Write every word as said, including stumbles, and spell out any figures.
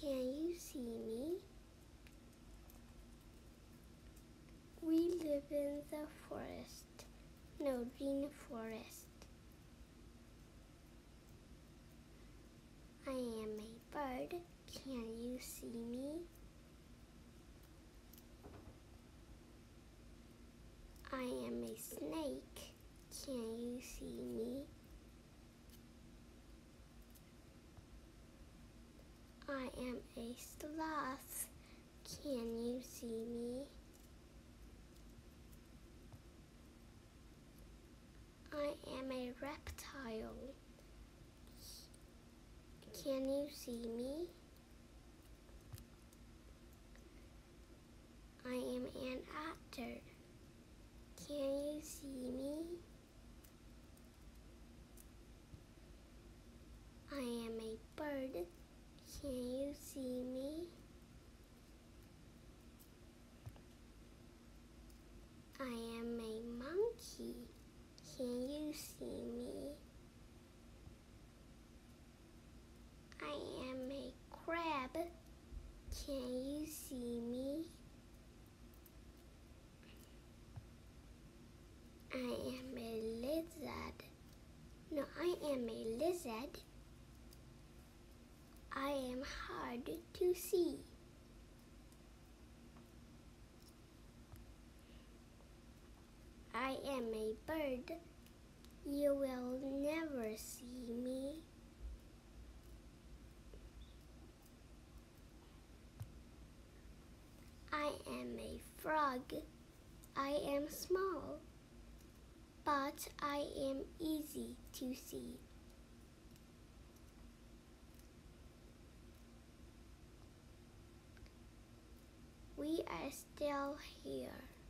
Can you see me? We live in the forest, no green forest. I am a bird. Can you see me? I am a snake. Can you see me? I am a sloth. Can you see me? I am a reptile. Can you see me? I am an otter. Can you see me? I am a bird. Can you see me? I am a monkey. Can you see me? I am a crab. Can you see me? I am a lizard. No, I am a lizard. I am hard to see. I am a bird. You will never see me. I am a frog. I am small, but I am easy to see. We are still here.